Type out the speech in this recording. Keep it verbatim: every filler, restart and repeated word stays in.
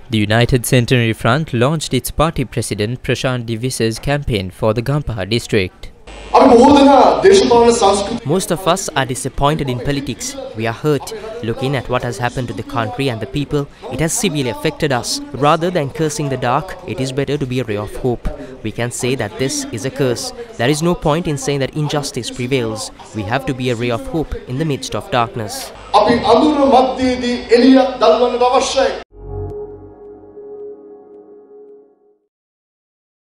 The United Centenary Front launched its party president Prashant Divisa's campaign for the Gampaha district. Most of us are disappointed in politics. We are hurt. Looking at what has happened to the country and the people, it has severely affected us. Rather than cursing the dark, it is better to be a ray of hope. We can say that this is a curse. There is no point in saying that injustice prevails. We have to be a ray of hope in the midst of darkness.